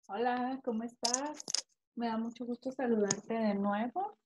Hola, ¿cómo estás? Me da mucho gusto saludarte de nuevo.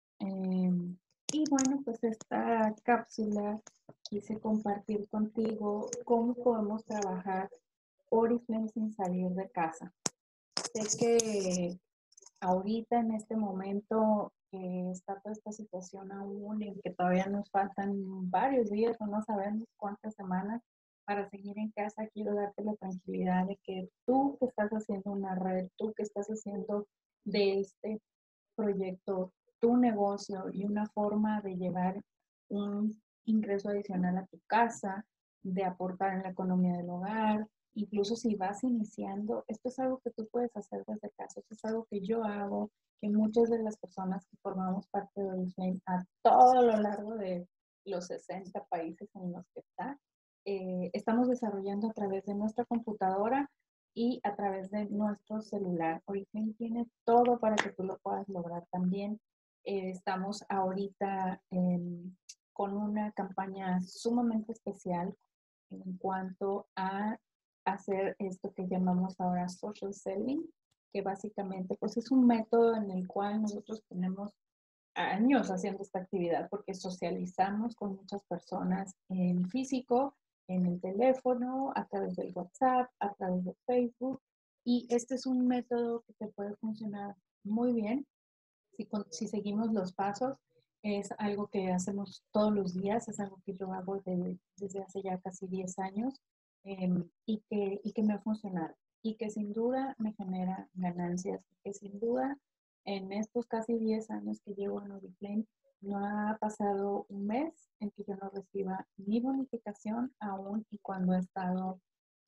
Y bueno, pues esta cápsula quise compartir contigo cómo podemos trabajar Oriflame sin salir de casa. Sé que ahorita en este momento que está toda esta situación aún en que todavía nos faltan varios días o no sabemos cuántas semanas para seguir en casa, quiero darte la tranquilidad de que tú que estás haciendo una red, tú que estás haciendo de este proyecto tu negocio y una forma de llevar un ingreso adicional a tu casa, de aportar en la economía del hogar. Incluso si vas iniciando, esto es algo que tú puedes hacer desde casa, esto es algo que yo hago, que muchas de las personas que formamos parte de Oriflame a todo lo largo de los 60 países en los que está, estamos desarrollando a través de nuestra computadora y a través de nuestro celular. Oriflame tiene todo para que tú lo puedas lograr también. Estamos ahorita con una campaña sumamente especial en cuanto a hacer esto que llamamos ahora social selling, que básicamente pues es un método en el cual nosotros tenemos años haciendo esta actividad porque socializamos con muchas personas en físico, en el teléfono, a través del WhatsApp, a través de Facebook. Y este es un método que te puede funcionar muy bien si seguimos los pasos. Es algo que hacemos todos los días, es algo que yo hago desde hace ya casi 10 años y que me ha funcionado y que sin duda me genera ganancias, que sin duda en estos casi 10 años que llevo en Oriflame no ha pasado un mes en que yo no reciba mi bonificación aún y cuando he estado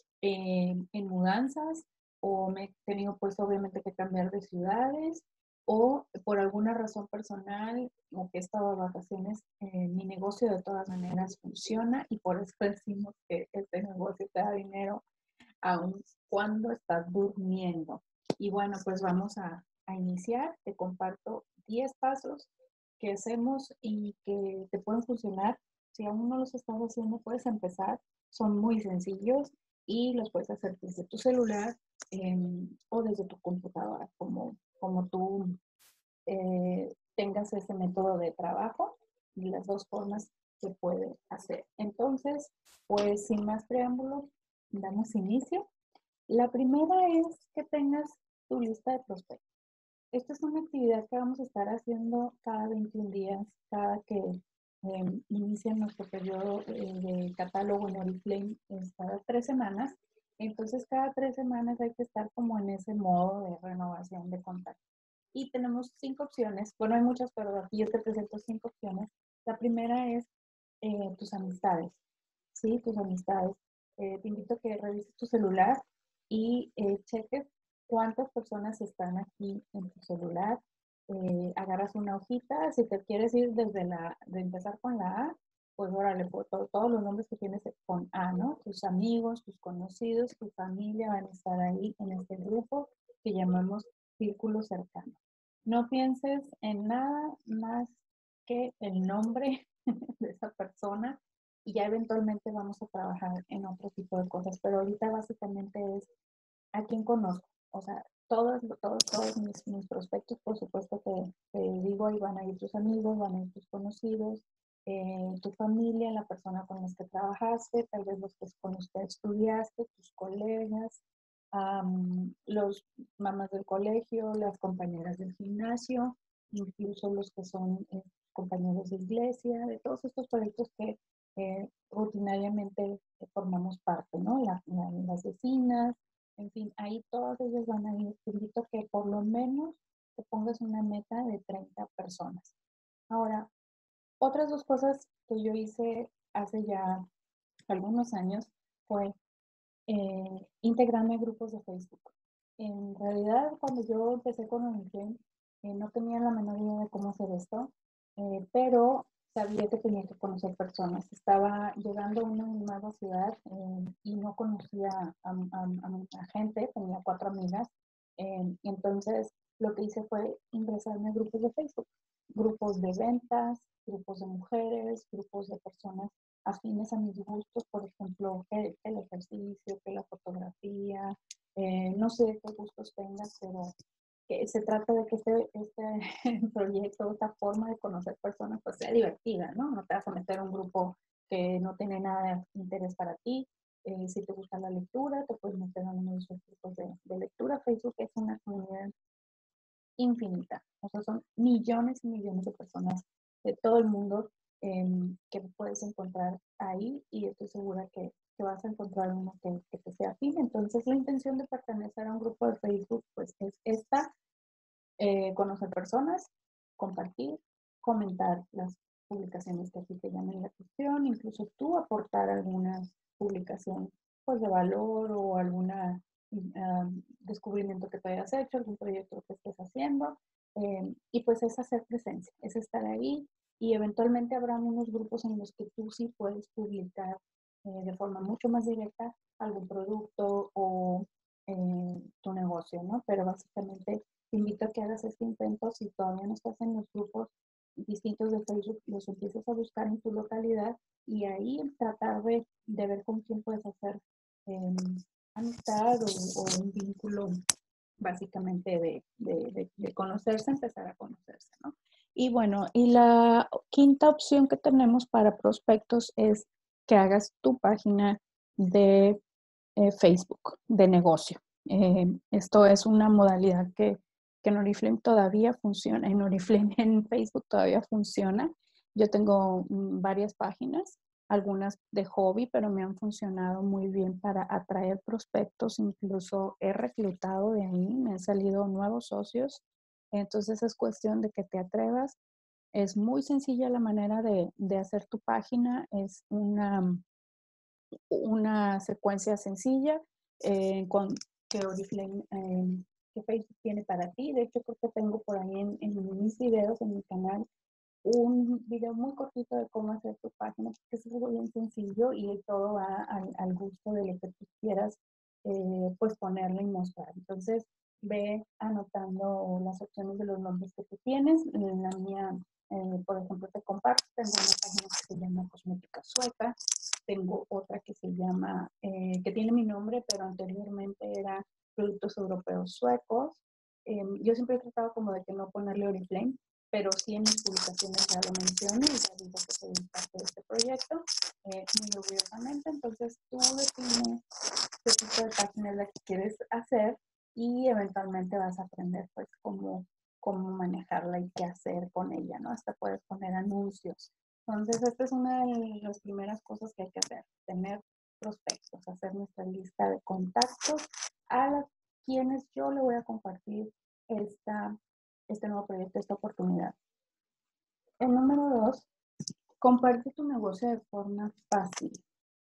en mudanzas o me he tenido pues obviamente que cambiar de ciudades o por alguna razón personal o que he estado de vacaciones, mi negocio de todas maneras funciona y por eso decimos que este negocio te da dinero aun cuando estás durmiendo. Y bueno, pues vamos a iniciar. Te comparto 10 pasos que hacemos y que te pueden funcionar. Si aún no los estás haciendo, puedes empezar. Son muy sencillos y los puedes hacer desde tu celular o desde tu computadora, como tú tengas ese método de trabajo y las dos formas que puede hacer. Entonces, pues sin más preámbulos, damos inicio. La primera es que tengas tu lista de prospectos. Esta es una actividad que vamos a estar haciendo cada 21 días, cada que inicia nuestro periodo de catálogo en Oriflame, es cada 3 semanas. Entonces, cada 3 semanas hay que estar como en ese modo de renovación de contacto. Y tenemos 5 opciones. Bueno, hay muchas, pero aquí yo te presento 5 opciones. La primera es tus amistades, ¿sí? Tus amistades. Te invito a que revises tu celular y cheques cuántas personas están aquí en tu celular. Agarras una hojita, si te quieres ir de empezar con la A, pues órale, por todos los nombres que tienes con A, ¿no? Tus amigos, tus conocidos, tu familia van a estar ahí en este grupo que llamamos círculo cercano. No pienses en nada más que el nombre de esa persona y ya eventualmente vamos a trabajar en otro tipo de cosas, pero ahorita básicamente es a quién conozco. O sea, todos mis prospectos, por supuesto que te digo, ahí van a ir tus amigos, van a ir tus conocidos, tu familia, la persona con la que trabajaste, tal vez los que con los que estudiaste, tus colegas, los mamás del colegio, las compañeras del gimnasio, incluso los que son compañeros de iglesia, de todos estos proyectos que rutinariamente formamos parte, ¿no? Las vecinas, en fin, ahí todas ellas van a ir. Te invito a que por lo menos te pongas una meta de 30 personas. Ahora, otras dos cosas que yo hice hace ya algunos años fue integrarme a grupos de Facebook. En realidad, cuando yo empecé con OnlyFans, no tenía la menor idea de cómo hacer esto, pero sabía que tenía que conocer personas. Estaba llegando a una nueva ciudad y no conocía a gente, tenía 4 amigas. Entonces, lo que hice fue ingresarme a grupos de Facebook, grupos de ventas, grupos de mujeres, grupos de personas afines a mis gustos, por ejemplo, que el ejercicio, que la fotografía, No sé qué gustos tengas, pero que se trata de que este proyecto, esta forma de conocer personas, pues sea divertida, ¿no? No te vas a meter a un grupo que no tiene nada de interés para ti. Si te gusta la lectura, te puedes meter a uno de esos grupos de lectura. Facebook es una comunidad infinita. O sea, son millones y millones de personas de todo el mundo que puedes encontrar ahí y estoy segura que vas a encontrar uno que te sea afín. Entonces, la intención de pertenecer a un grupo de Facebook, pues es esta, conocer personas, compartir, comentar las publicaciones que a ti te llamen la atención, incluso tú aportar alguna publicación pues, de valor o alguna descubrimiento que te hayas hecho, algún proyecto que estés haciendo. Y pues es hacer presencia, es estar ahí y eventualmente habrá unos grupos en los que tú sí puedes publicar de forma mucho más directa algún producto o tu negocio, ¿no? Pero básicamente te invito a que hagas este intento. Si todavía no estás en los grupos distintos de Facebook, los empieces a buscar en tu localidad y ahí tratar de ver con quién puedes hacer eh, amistad o un vínculo básicamente de conocerse, empezar a conocerse, ¿no? Y bueno, y la quinta opción que tenemos para prospectos es que hagas tu página de Facebook, de negocio. Esto es una modalidad que en Oriflame todavía funciona, en Oriflame en Facebook todavía funciona. Yo tengo varias páginas, algunas de hobby, pero me han funcionado muy bien para atraer prospectos, incluso he reclutado de ahí, me han salido nuevos socios, entonces es cuestión de que te atrevas. Es muy sencilla la manera de hacer tu página, es una secuencia sencilla con, que Oriflame, que Facebook tiene para ti. De hecho, creo que tengo por ahí en mis videos, en mi canal, un video muy cortito de cómo hacer tu página, porque es algo bien sencillo y todo va al gusto de lo que tú quieras pues ponerle y mostrar. Entonces, ve anotando las opciones de los nombres que tú tienes. En la mía, por ejemplo, te comparto, tengo una página que se llama Cosmética Sueca, tengo otra que se llama, que tiene mi nombre, pero anteriormente era Productos Europeos Suecos. Yo siempre he tratado como de que no ponerle Oriflame, pero sí en mis publicaciones ya lo menciono y ya digo que soy parte de este proyecto, muy orgullosamente. Entonces tú defines qué tipo de página es la que quieres hacer y eventualmente vas a aprender pues cómo manejarla y qué hacer con ella, ¿no? Hasta puedes poner anuncios. Entonces esta es una de las primeras cosas que hay que hacer, tener prospectos, hacer nuestra lista de contactos a quienes yo le voy a compartir este nuevo proyecto, esta oportunidad. El número 2, comparte tu negocio de forma fácil.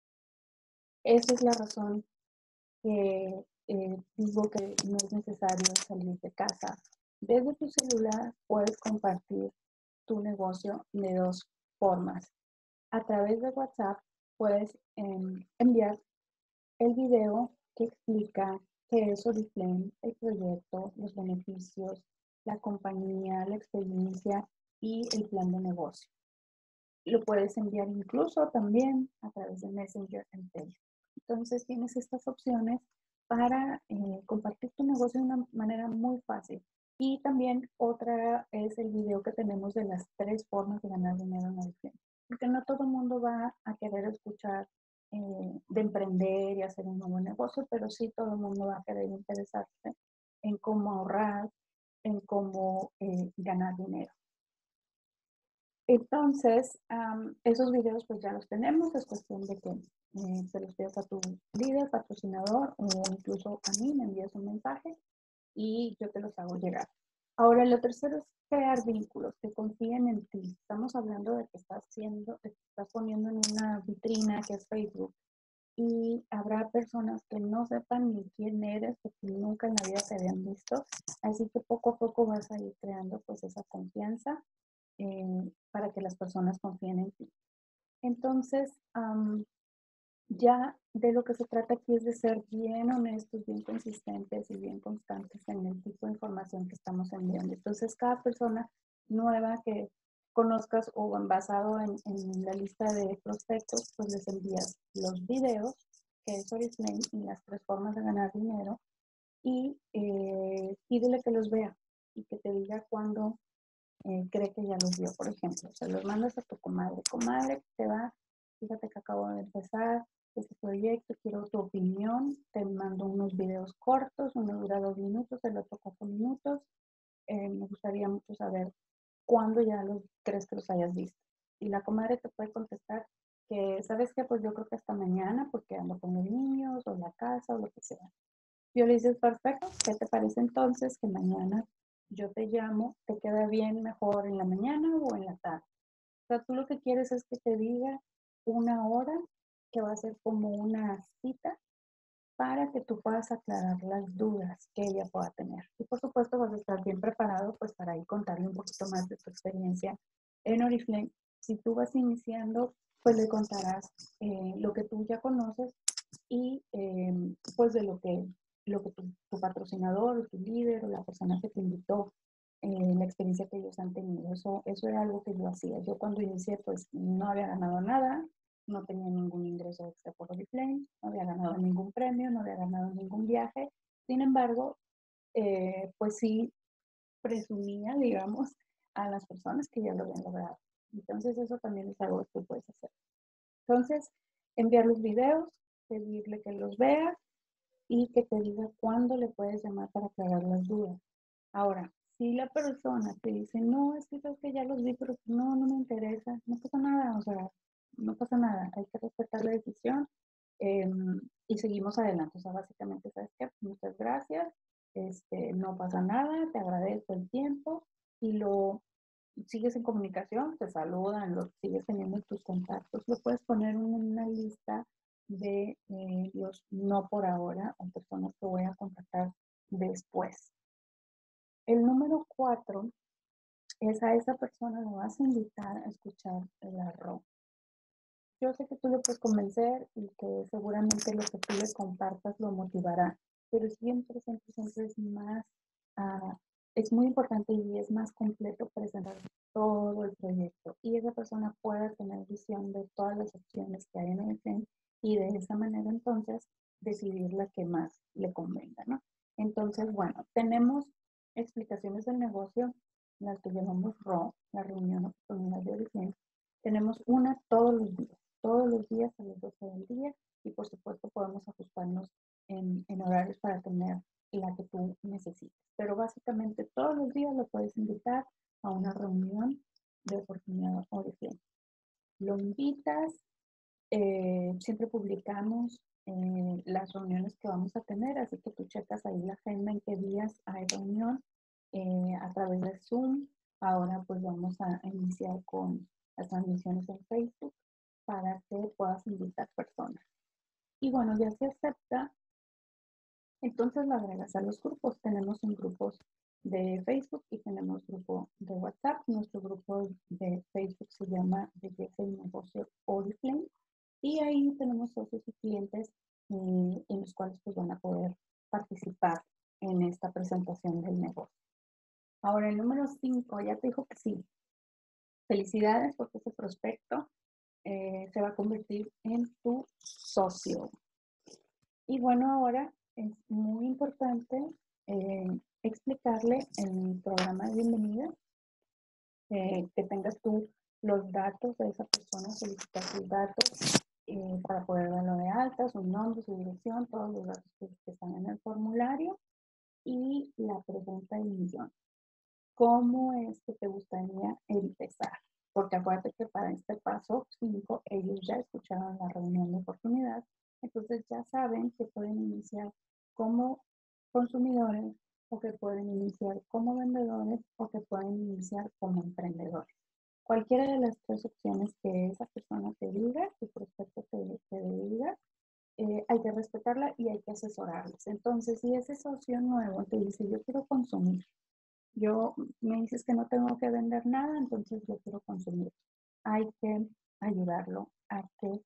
Esa es la razón que digo que no es necesario salir de casa. Desde tu celular puedes compartir tu negocio de dos formas. A través de WhatsApp puedes enviar el video que explica qué es Oriflame, el proyecto, los beneficios, la compañía, la experiencia y el plan de negocio. Lo puedes enviar incluso también a través de Messenger en Facebook. Entonces tienes estas opciones para compartir tu negocio de una manera muy fácil. Y también otra es el video que tenemos de las 3 formas de ganar dinero en Oriflame. Porque no todo el mundo va a querer escuchar de emprender y hacer un nuevo negocio, pero sí todo el mundo va a querer interesarse en cómo ahorrar, en cómo ganar dinero. Entonces, esos videos pues ya los tenemos, es cuestión de que se los pidas a tu líder, patrocinador o incluso a mí, me envías un mensaje y yo te los hago llegar. Ahora, lo tercero es crear vínculos que confíen en ti. Estamos hablando de que estás poniendo en una vitrina que es Facebook y habrá personas que no sepan ni quién eres porque nunca en la vida te habían visto. Así que poco a poco vas a ir creando pues esa confianza para que las personas confíen en ti. Entonces, ya de lo que se trata aquí es de ser bien honestos, bien consistentes y bien constantes en el tipo de información que estamos enviando. Entonces, cada persona nueva que conozcas o basado en la lista de prospectos, pues les envías los videos, que es Oriflame y las 3 formas de ganar dinero, y pídele que los vea y que te diga cuándo cree que ya los vio. Por ejemplo, se los mandas a tu comadre. Comadre, te va, fíjate que acabo de empezar este proyecto, quiero tu opinión, te mando unos videos cortos, uno dura 2 minutos, el otro 4 minutos. Me gustaría mucho saber cuándo ya los crees que los hayas visto. Y la comadre te puede contestar que, ¿sabes qué? Pues yo creo que hasta mañana porque ando con los niños o la casa o lo que sea. Yo le dices, perfecto, ¿qué te parece entonces que mañana yo te llamo? ¿Te queda bien mejor en la mañana o en la tarde? O sea, tú lo que quieres es que te diga una hora que va a ser como una cita para que tú puedas aclarar las dudas que ella pueda tener. Y por supuesto vas a estar bien preparado pues para ir contarle un poquito más de tu experiencia en Oriflame. Si tú vas iniciando, pues le contarás lo que tú ya conoces y pues de lo que tu patrocinador o tu líder o la persona que te invitó, la experiencia que ellos han tenido. Eso era algo que yo hacía. Yo cuando inicié pues no había ganado nada, no tenía ningún ingreso extra por Oriflame, no había ganado ningún premio, no había ganado ningún viaje. Sin embargo, pues sí presumía, digamos, a las personas que ya lo habían logrado. Entonces eso también es algo que tú puedes hacer. Entonces, enviar los videos, pedirle que los vea y que te diga cuándo le puedes llamar para aclarar las dudas. Ahora, si la persona te dice, no, es que sabes que ya los vi, pero no, no me interesa, no pasa nada, o sea, no pasa nada, hay que respetar la decisión y seguimos adelante. O sea, básicamente, ¿sabes qué? Muchas gracias, no pasa nada, te agradezco el tiempo y lo sigues en comunicación, te saludan, lo sigues teniendo tus contactos, lo puedes poner en una lista de los no por ahora o personas que voy a contactar después. El número 4 es a esa persona lo vas a invitar a escuchar la RO. Yo sé que tú lo puedes convencer y que seguramente lo que tú le compartas lo motivará, pero siempre, siempre, siempre es más, uh, es muy importante y es más completo presentar todo el proyecto y esa persona pueda tener visión de todas las opciones que hay en el plan y de esa manera entonces decidir la que más le convenga, ¿no? Entonces, bueno, tenemos explicaciones del negocio, las que llamamos RO, la reunión oportunidad de origen. Tenemos una todos los días a las 12 del día y por supuesto podemos ajustarnos en horarios para tener la que tú necesites. Pero básicamente todos los días lo puedes invitar a una reunión de oportunidad origen. Lo invitas, siempre publicamos las reuniones que vamos a tener, así que tú checas ahí la agenda en qué días hay reunión a través de Zoom. Ahora pues vamos a iniciar con las transmisiones en Facebook para que puedas invitar personas. Y bueno, ya se acepta, entonces lo agregas a los grupos. Tenemos un grupo de Facebook y tenemos grupo de WhatsApp. Nuestro grupo de Facebook se llama Belleza y Negocio Oriflame y ahí tenemos socios y clientes en los cuales pues van a poder participar en esta presentación del negocio. Ahora el número 5, ya te dijo que sí. Felicidades porque ese prospecto se va a convertir en tu socio. Y bueno, ahora es muy importante explicarle en el programa de bienvenida que tengas tú los datos de esa persona, solicitar sus datos para poder darlo de alta, su nombre, su dirección, todos los datos que están en el formulario y la pregunta del millón. ¿Cómo es que te gustaría empezar? Porque acuérdate que para este paso 5 ellos ya escucharon la reunión de oportunidad, entonces ya saben que pueden iniciar como consumidores o que pueden iniciar como vendedores o que pueden iniciar como emprendedores. Cualquiera de las tres opciones que esa persona te diga, tu prospecto te diga, hay que respetarla y hay que asesorarles. Entonces, si ese socio nuevo te dice, yo quiero consumir, yo me dices que no tengo que vender nada, entonces yo quiero consumir. Hay que ayudarlo a que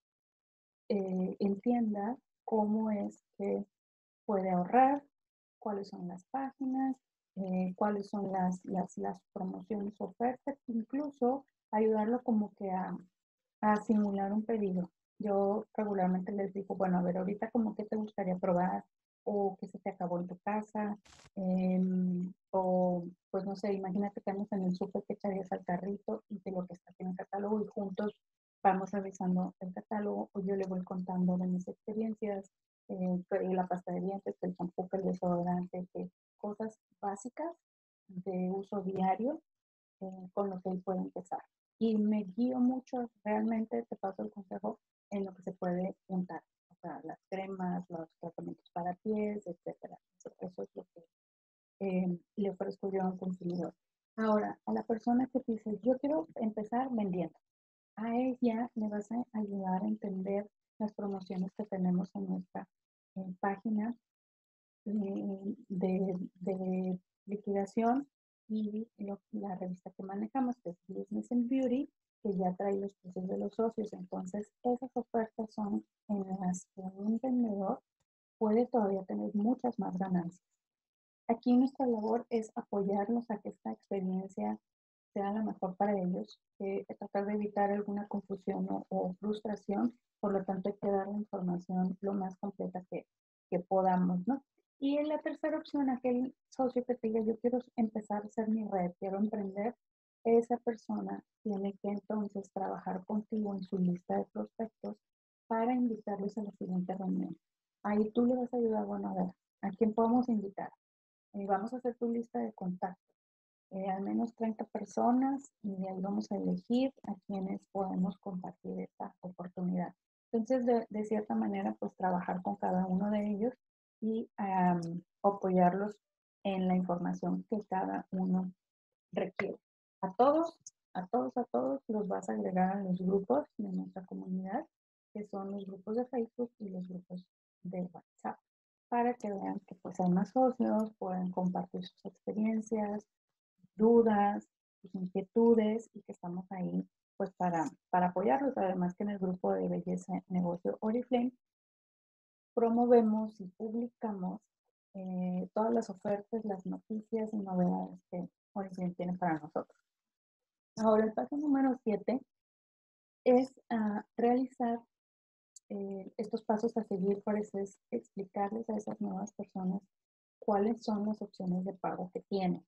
entienda cómo es que puede ahorrar, cuáles son las páginas, cuáles son las promociones, ofertas, incluso ayudarlo como que a simular un pedido. Yo regularmente les digo, bueno, a ver, ahorita como que te gustaría probar, o que se te acabó en tu casa, o pues no sé, imagínate que estamos en el súper que echarías al carrito y de lo que está en el catálogo y juntos vamos revisando el catálogo o yo le voy contando de mis experiencias, la pasta de dientes, el champú, el desodorante, que cosas básicas de uso diario con lo que él puede empezar. Y me guío mucho, realmente te paso el consejo en lo que se puede juntar. O sea, las cremas, los tratamientos para pies, etcétera. Eso es lo que le ofrezco yo a un consumidor. Ahora, a la persona que dice, yo quiero empezar vendiendo, a ella le vas a ayudar a entender las promociones que tenemos en nuestra página de liquidación y la revista que manejamos, que es Business and Beauty, que ya trae los precios de los socios. Entonces, esas ofertas son en las que un vendedor puede todavía tener muchas más ganancias. Aquí nuestra labor es apoyarlos a que esta experiencia sea la mejor para ellos, tratar de evitar alguna confusión o frustración, por lo tanto hay que dar la información lo más completa que podamos, ¿no? Y en la tercera opción, aquel socio que te diga, yo quiero empezar a hacer mi red, quiero emprender, esa persona tiene que entonces trabajar contigo en su lista de prospectos para invitarlos a la siguiente reunión. Ahí tú le vas a ayudar, bueno, a ver, ¿a quién podemos invitar? Vamos a hacer tu lista de contactos, al menos 30 personas, y de ahí vamos a elegir a quienes podemos compartir esta oportunidad. Entonces, de cierta manera, pues trabajar con cada uno de ellos y apoyarlos en la información que cada uno requiere. A todos, a todos los vas a agregar a los grupos de nuestra comunidad, que son los grupos de Facebook y los grupos de WhatsApp, para que vean que pues hay más socios, pueden compartir sus experiencias, dudas, sus inquietudes y que estamos ahí pues para apoyarlos. Además que en el grupo de Belleza Negocio Oriflame promovemos y publicamos todas las ofertas, las noticias y novedades que Oriflame tiene para nosotros. Ahora, el paso número 7 es realizar estos pasos a seguir, por eso es explicarles a esas nuevas personas cuáles son las opciones de pago que tienen.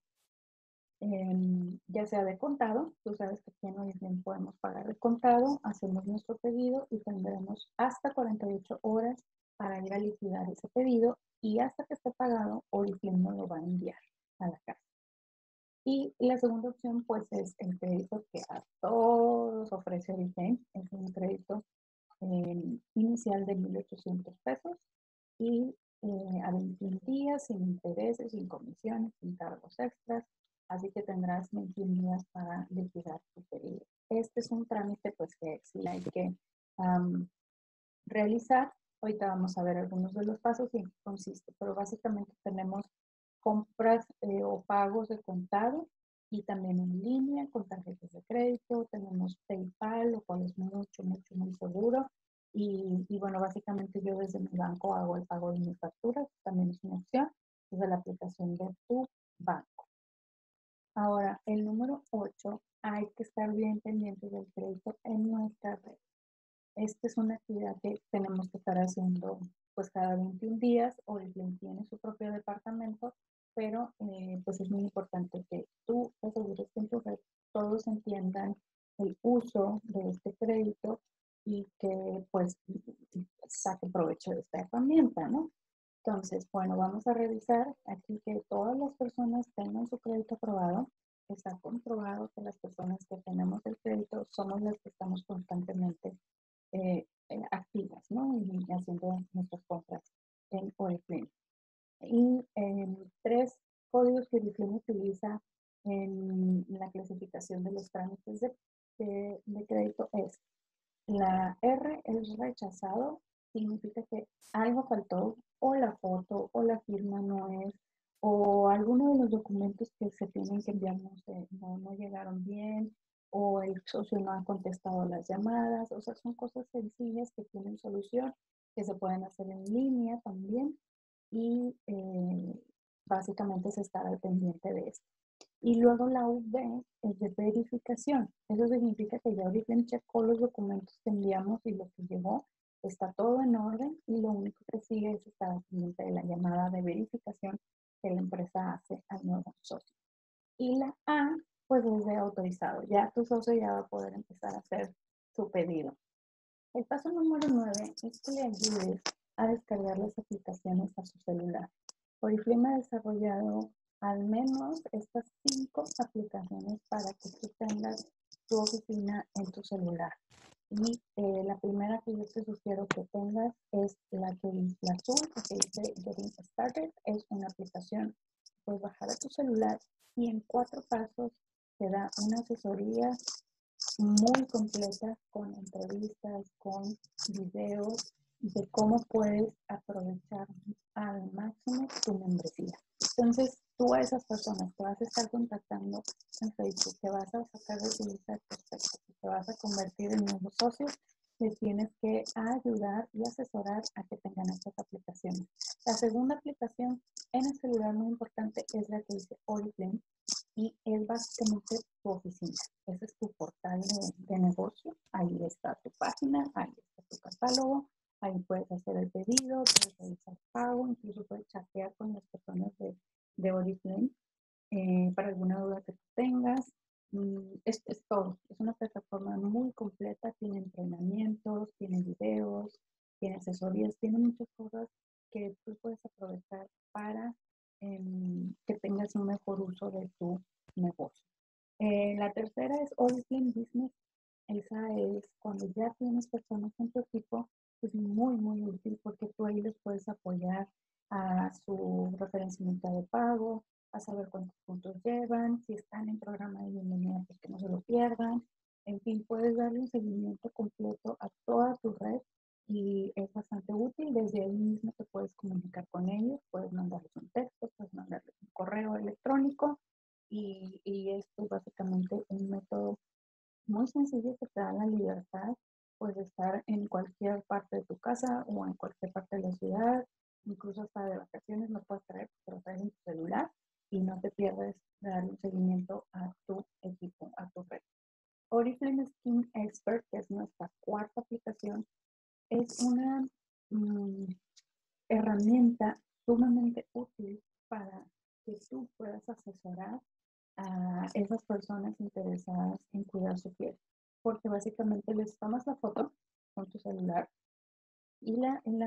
Ya sea de contado, tú sabes que aquí en Oriflame podemos pagar de contado, hacemos nuestro pedido y tendremos hasta 48 horas para ir a liquidar ese pedido y hasta que esté pagado, Oriflame nos lo va a enviar a la casa. Y la segunda opción, pues, es el crédito que a todos ofrece Oriflame. Es un crédito inicial de 1,800 pesos y a 21 días, sin intereses, sin comisiones, sin cargos extras. Así que tendrás 21 días para liquidar tu pedido. Este es un trámite, pues, que sí hay que realizar. Ahorita vamos a ver algunos de los pasos y en qué consiste, pero básicamente tenemos compras o pagos de contado y también en línea con tarjetas de crédito, tenemos PayPal, lo cual es mucho, mucho, muy seguro. Y bueno, básicamente yo desde mi banco hago el pago de mis facturas, también es una opción, desde la aplicación de tu banco. Ahora, el número 8, hay que estar bien pendientes del crédito en nuestra red. Esta es una actividad que tenemos que estar haciendo pues cada 21 días. Oriflame tiene su propio departamento, pero pues es muy importante que tú asegures que en tu red todos entiendan el uso de este crédito y que pues saque provecho de esta herramienta, ¿no? Entonces, bueno, vamos a revisar aquí que todas las personas tengan su crédito aprobado. Está comprobado que las personas que tenemos el crédito somos las que estamos constantemente activas, ¿no? Y haciendo nuestras compras en Oriflame. Y 3 códigos que Oriflame utiliza en la clasificación de los trámites de crédito es: la R es rechazado, significa que algo faltó, o la foto, o la firma no es, o alguno de los documentos que se tienen que enviar no llegaron bien, o el socio no ha contestado las llamadas. O sea, son cosas sencillas que tienen solución, que se pueden hacer en línea también, y básicamente es estar al pendiente de esto. Y luego la V es de verificación. Eso significa que ya Oriflame checó los documentos que enviamos y lo que llegó está todo en orden y lo único que sigue es estar pendiente de la llamada de verificación que la empresa hace al nuevo socio. Y la A, pues es de autorizado. Ya tu socio ya va a poder empezar a hacer su pedido. El paso número 9 es que le ayudes a descargar las aplicaciones a su celular. Oriflame ha desarrollado al menos estas 5 aplicaciones para que tú tengas tu oficina en tu celular. Y la primera que yo te sugiero que tengas es la azul, que dice Getting Started. Es una aplicación que puedes bajar a tu celular y en 4 pasos te da una asesoría muy completa con entrevistas, con videos de cómo puedes aprovechar al máximo tu membresía. Entonces, tú a esas personas que vas a estar contactando en Facebook, que vas a sacar de tu lista de prospectos, que te vas a convertir en nuevos socios, les tienes que ayudar y asesorar a que tengan estas aplicaciones. La segunda aplicación en el celular muy importante es la que dice Oriflame, y es básicamente tu oficina. Ese es tu portal de negocio. Ahí está tu página, ahí está tu catálogo, ahí puedes hacer el pedido, puedes realizar pago, incluso puedes chatear con las personas de Oriflame para alguna duda que tú tengas. Es todo. Es una plataforma muy completa, tiene entrenamientos, tiene videos, tiene asesorías, tiene muchas cosas que tú puedes aprovechar para que tengas un mejor uso de tu negocio. La tercera es Oriflame Business. Esa es cuando ya tienes personas en tu equipo, es muy, muy útil porque tú ahí les puedes apoyar a su referenciamiento de pago, a saber cuántos puntos llevan, si están en programa de bienvenida, pues que no se lo pierdan. En fin, puedes darle un seguimiento completo a toda tu red y es bastante útil. Desde ahí mismo te puedes comunicar con ellos, puedes mandarles un texto, puedes mandarles un correo electrónico y esto es básicamente un método muy sencillo que te da la libertad pues, de estar en cualquier parte de tu casa o en cualquier parte de la ciudad, incluso hasta de vacaciones lo puedes traer, pero traes en tu celular y no te pierdes de darle un seguimiento a tu equipo, a tu red. Oriflame Skin Expert, que es nuestra cuarta aplicación, es una herramienta sumamente útil para que tú puedas asesorar a esas personas interesadas en cuidar su piel. Porque básicamente les tomas la foto con tu celular y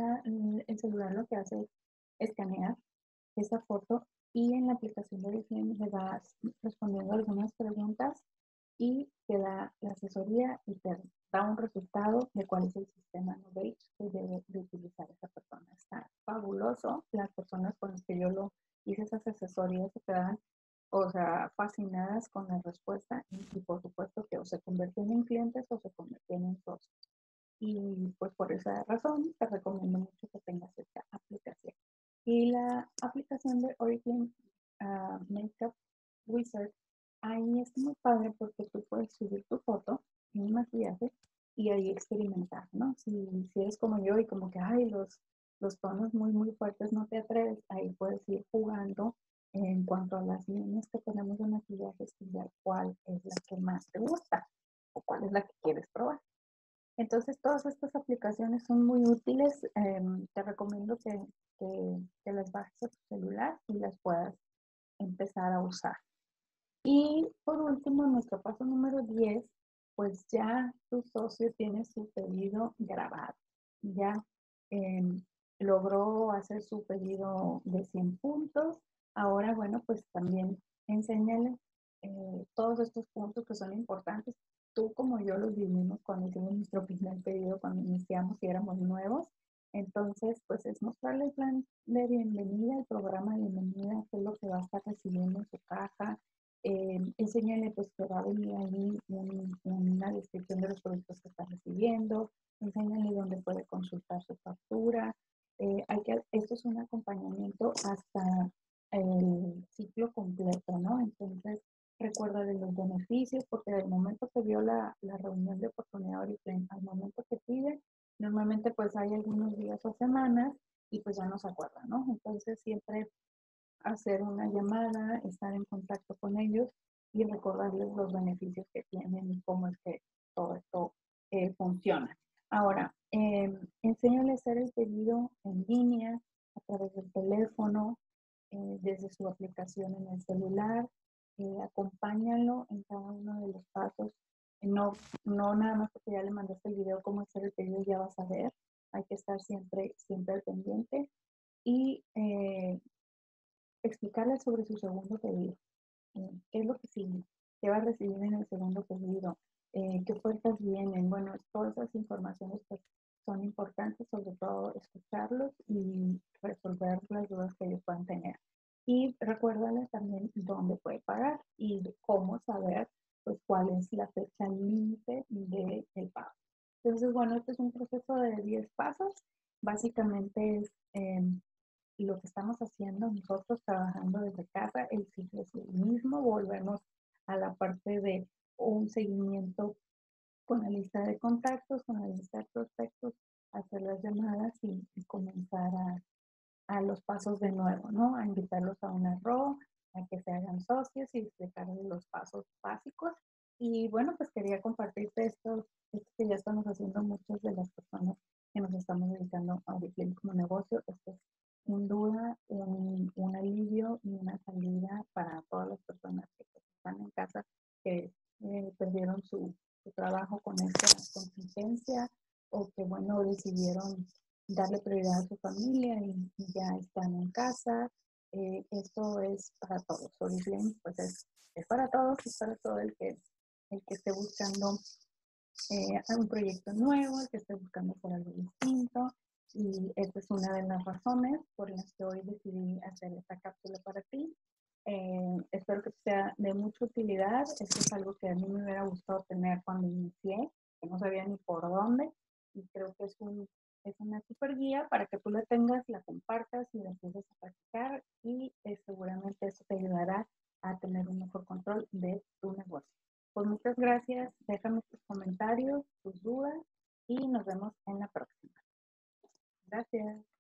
el celular lo que hace es escanear esa foto y en la aplicación de Oriflame le vas respondiendo algunas preguntas y te da la asesoría y te da un resultado de cuál es el sistema Novage que debe de utilizar esa persona. Está fabuloso. Las personas con las que yo lo hice esas asesorías se quedan, o sea, fascinadas con la respuesta y por supuesto que o se convierten en clientes o se convierten en socios. Y pues por esa razón te recomiendo mucho que tengas esta aplicación. Y la aplicación de Oriflame Makeup Wizard, ahí es muy padre porque tú puedes subir tu foto en un maquillaje y ahí experimentar, ¿no? Si eres como yo y como que, ay, los tonos muy, muy fuertes no te atreves, ahí puedes ir jugando en cuanto a las líneas que tenemos de maquillajes y ver cuál es la que más te gusta o cuál es la que quieres probar. Entonces, todas estas aplicaciones son muy útiles. Te recomiendo que las bajes a tu celular y las puedas empezar a usar. Y por último, nuestro paso número 10, pues ya tu socio tiene su pedido grabado. Ya eh, logró hacer su pedido de 100 puntos. Ahora, bueno, pues también enséñale todos estos puntos que son importantes. Tú como yo los vivimos cuando hicimos nuestro primer pedido, cuando iniciamos y éramos nuevos. Entonces, pues es mostrarle el plan de bienvenida, el programa de bienvenida, qué es lo que va a estar recibiendo en su caja, enséñale pues que va a venir ahí una descripción de los productos que está recibiendo, enséñale dónde puede consultar su factura. Esto es un acompañamiento hasta el ciclo completo, ¿no? Entonces, recuerda de los beneficios, porque del momento que vio la reunión de oportunidad Oriflame al momento que pide, normalmente pues hay algunos días o semanas y pues ya no se acuerda, ¿no? Entonces, siempre hacer una llamada, estar en contacto con ellos y recordarles los beneficios que tienen y cómo es que todo esto funciona. Ahora, enséñale a hacer el pedido en línea, a través del teléfono, desde su aplicación en el celular. Acompáñalo en cada uno de los pasos. No, no nada más porque ya le mandaste el video cómo hacer el pedido, ya vas a ver. Hay que estar siempre, siempre al pendiente y explicarle sobre su segundo pedido. ¿Qué es lo que sigue? ¿Qué va a recibir en el segundo pedido? ¿Qué ofertas vienen? Bueno, todas esas informaciones pues, son importantes, sobre todo escucharlos y resolver las dudas que ellos puedan tener. Y recuérdales también dónde puede pagar y cómo saber pues, cuál es la fecha límite del pago. Entonces, bueno, este es un proceso de 10 pasos. Básicamente es lo que estamos haciendo nosotros trabajando desde casa, el ciclo es el mismo, volvemos a la parte de un seguimiento con la lista de contactos, con la lista de prospectos, hacer las llamadas y comenzar a los pasos de nuevo, ¿no? A invitarlos a una RO, a que se hagan socios y explicarles los pasos básicos. Y bueno, pues quería compartirte esto que ya estamos haciendo muchas de las personas que nos estamos dedicando a Oriflame como negocio. Esto es sin duda un alivio y una salida para todas las personas que pues, están en casa, que perdieron su trabajo con esta contingencia o que, bueno, decidieron darle prioridad a su familia y ya están en casa. Esto es para todos. Oriflame pues es para todos, es para todo el que esté buscando un proyecto nuevo, el que esté buscando hacer algo distinto. Y esta es una de las razones por las que hoy decidí hacer esta cápsula para ti. Espero que sea de mucha utilidad. Esto es algo que a mí me hubiera gustado tener cuando inicié, que no sabía ni por dónde. Y creo que es una super guía para que tú la tengas, la compartas y la empieces a practicar. Y seguramente eso te ayudará a tener un mejor control de tu negocio. Pues muchas gracias. Déjame tus comentarios, tus dudas y nos vemos en la próxima. Gracias.